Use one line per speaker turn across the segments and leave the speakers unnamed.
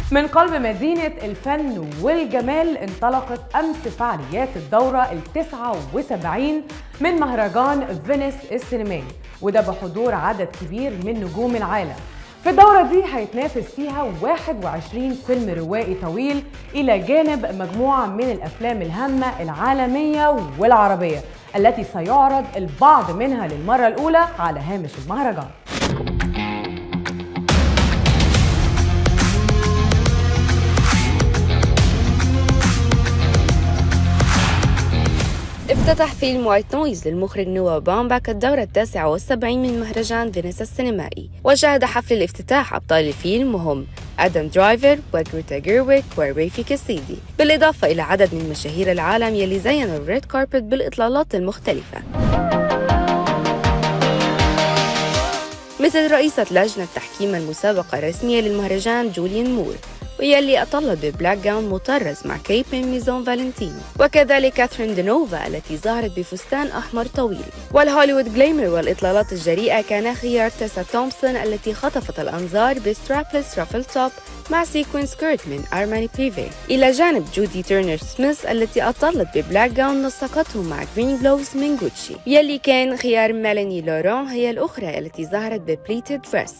من قلب مدينة الفن والجمال انطلقت أمس فعاليات الدورة ال79 من مهرجان فينيس السينمائي، وده بحضور عدد كبير من نجوم العالم. في الدورة دي هيتنافس فيها 21 فيلم روائي طويل إلى جانب مجموعة من الأفلام الهامة العالمية والعربية التي سيعرض البعض منها للمرة الأولى على هامش المهرجان.
افتتح فيلم وايت نويز للمخرج نوا بامباك الدورة ال79 من مهرجان فينيس السينمائي، وشهد حفل الافتتاح أبطال الفيلم وهم آدم درايفر وغريتا جيرويك وريفي كاسيدي، بالإضافة إلى عدد من مشاهير العالم يلي زينوا الريد كاربت بالإطلالات المختلفة، مثل رئيسة لجنة تحكيم المسابقة الرسمية للمهرجان جوليان مور، ويلي أطلت ببلاك جاون مطرز مع كيب من ميزون فالنتينو، وكذلك كاثرين دينوفا التي ظهرت بفستان أحمر طويل. والهوليوود جليمر والإطلالات الجريئة كان خيار تيسا تومسون التي خطفت الأنظار بسترابلس رافل توب مع سيكوين سكيرت من أرماني بريفي، إلى جانب جودي تيرنر سميث التي أطلت ببلاك جاون نسقته مع جرين جلوفز من غوتشي، يلي كان خيار ميلاني لورون هي الأخرى التي ظهرت ببليتد دريس.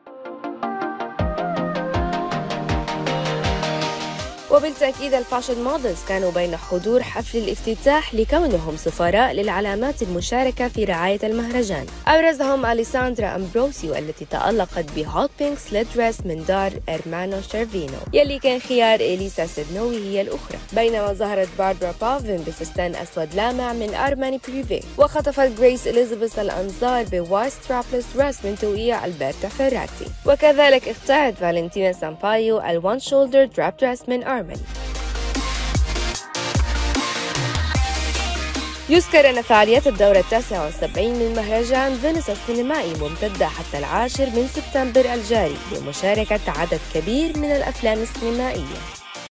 وبالتأكيد الفاشن مودلز كانوا بين حضور حفل الافتتاح لكونهم سفراء للعلامات المشاركة في رعاية المهرجان، أبرزهم أليساندرا أمبروسيو التي تألقت بهوت بينك سليت دريس من دار إرمانو شيرفينو، يلي كان خيار إليسا سيدنوي هي الأخرى، بينما ظهرت باربرا بافن بفستان أسود لامع من أرماني بريفي، وخطفت غريس إليزابيث الأنظار بوايت سترابلس دريس من توقيع ألبرتا فيراتي، وكذلك اختارت فالنتينا سامبايو الوان شولدر دراب دريس من أرماني. يذكر أن فعاليات الدورة ال79 من مهرجان فينيس السينمائي ممتدة حتى 10 من سبتمبر الجاري بمشاركة عدد كبير من الأفلام السينمائية.